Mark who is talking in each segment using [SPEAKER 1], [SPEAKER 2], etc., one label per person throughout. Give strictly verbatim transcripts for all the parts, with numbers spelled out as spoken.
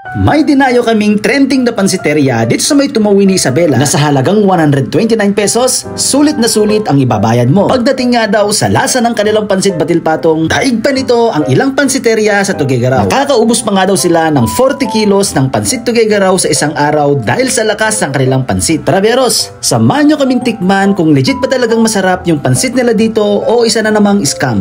[SPEAKER 1] May dinayo kaming trending na pansiteria dito sa may Tumawini, Isabela na sa halagang one hundred twenty-nine pesos, sulit na sulit ang ibabayad mo. Pagdating nga daw sa lasa ng kanilang pansit batil patong, daig pa nito ang ilang pansiteria sa Tuguegarao. Nakakaubos pa nga daw sila ng forty kilos ng pansit Tuguegarao sa isang araw dahil sa lakas ng kanilang pansit. Traveros, samahan nyo kaming tikman kung legit pa talagang masarap yung pansit nila dito o isa na namang scam.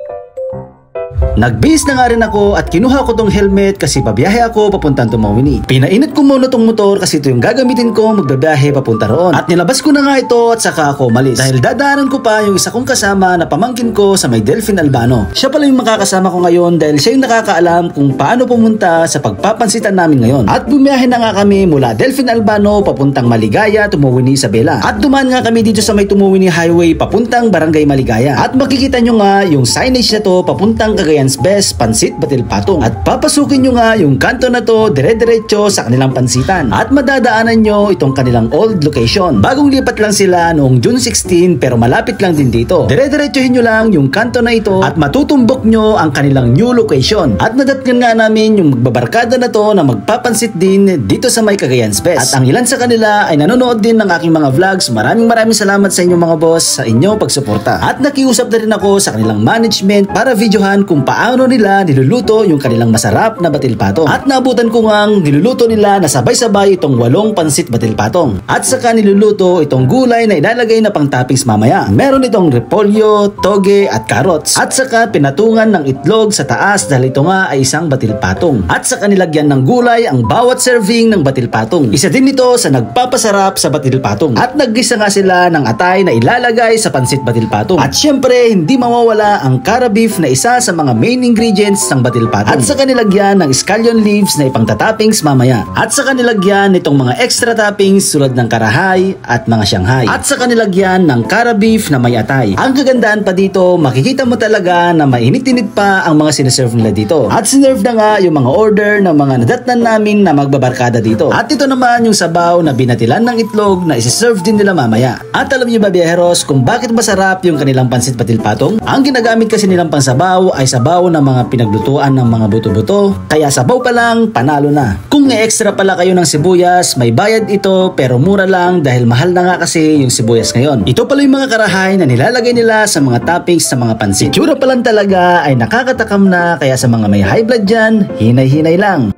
[SPEAKER 1] Nagbihis na nga rin ako at kinuha ko tong helmet kasi babiyahe ako papuntang Tumawini. Pinainit ko muna tong motor kasi ito yung gagamitin ko magbabiyahe papunta roon. At nilabas ko na nga ito at saka ako umalis. Dahil dadaanan ko pa yung isa kong kasama na pamangkin ko sa may Delfin Albano. Siya pala yung makakasama ko ngayon dahil siya yung nakakaalam kung paano pumunta sa pagpapansitan namin ngayon. At bumiyahe na nga kami mula Delfin Albano papuntang Maligaya, Tumawini, Isabela. At dumaan nga kami dito sa may Tumawini Highway papuntang Barangay Maligaya. At makikita nyo nga yung signage na to papuntang Cagayan Best Pansit Batil Patong. At papasukin nyo nga yung kanto na to dire-diretso sa kanilang pansitan. At madadaanan nyo itong kanilang old location. Bagong lipat lang sila noong June sixteen pero malapit lang din dito. Dire-diretsohin nyo lang yung kanto na ito at matutumbok nyo ang kanilang new location. At nadatnan nga namin yung magbabarkada na to na magpapansit din dito sa may Cagayan Best. At ang ilan sa kanila ay nanonood din ng aking mga vlogs. Maraming maraming salamat sa inyo mga boss sa inyong pagsuporta. At nakiusap na rin ako sa kanilang management para videohan kung paano nila niluluto yung kanilang masarap na batil patong. At naabutan ko ngang niluluto nila na sabay-sabay itong walong pansit batil patong. At saka niluluto itong gulay na ilalagay na pang toppings mamaya. Meron itong repolyo, toge at carrots. At saka pinatungan ng itlog sa taas dahil ito nga ay isang batil patong. At saka nilagyan ng gulay ang bawat serving ng batil patong. Isa din ito sa nagpapasarap sa batil patong. At naggisa nga sila ng atay na ilalagay sa pansit batil patong. At syempre hindi mawawala ang cara beef na isa sa mga main ingredients ng batil patong. At saka nilagyan ng scallion leaves na ipang-toppings mamaya. At saka nilagyan nitong mga extra toppings tulad ng karahay at mga shanghai. At saka nilagyan ng cara beef na may atay. Ang kagandaan pa dito, makikita mo talaga na mainit-init pa ang mga sineserve nila dito. At sinerve na nga yung mga order ng mga nadatnan namin na magbabarkada dito. At ito naman yung sabaw na binatilan ng itlog na isiserve din nila mamaya. At alam niyo ba biyaheros kung bakit masarap yung kanilang pansit batil patong? Ang ginagamit kasi nilang pansabaw ay sabaw ng mga pinaglutuan ng mga buto-buto, kaya sabaw pa lang panalo na. Kung extra pala kayo ng sibuyas, may bayad ito pero mura lang dahil mahal na nga kasi yung sibuyas ngayon. Ito pala yung mga karahay na nilalagay nila sa mga toppings sa mga pansit. Itsura pa lang talaga ay nakakatakam na kaya sa mga may high blood dyan, hinay-hinay lang.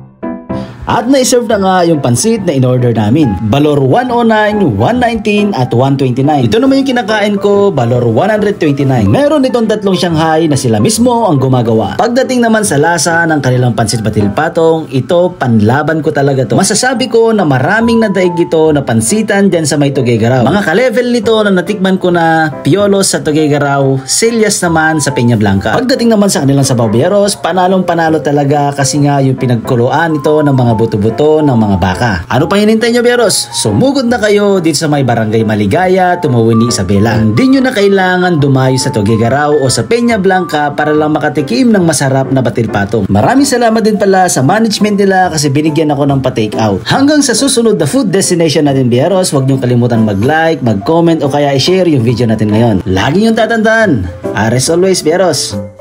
[SPEAKER 1] At na-serve na nga yung pansit na in-order namin. Balor one oh nine, one nineteen at one twenty-nine. Ito naman yung kinakain ko, balor one twenty-nine. Meron itong tatlong Shanghai na sila mismo ang gumagawa. Pagdating naman sa lasa ng kanilang pansit batil patong, ito panlaban ko talaga to. Masasabi ko na maraming nadaig ito na pansitan dyan sa may Tuguegarao. Mga ka-level nito na natikman ko na Piolos sa Tuguegarao, Selyas naman sa Peña Blanca. Pagdating naman sa kanilang sabaw biyeros, panalong panalo talaga kasi nga yung pinagkuluan ito ng mga buto-buto ng mga baka. Ano pa hinintay nyo biyeros? Sumugod na kayo dito sa may Barangay Maligaya, Tumawini, Isabela. Hindi nyo na kailangan dumayo sa Tuguegarao o sa Peña Blanca para lang makatikim ng masarap na batil patong. Maraming salamat din pala sa management nila kasi binigyan ako ng pa-take out. Hanggang sa susunod na food destination natin biyeros, huwag nyo kalimutan mag-like, mag-comment o kaya i-share yung video natin ngayon. Lagi nyo tatandaan, as always biyeros.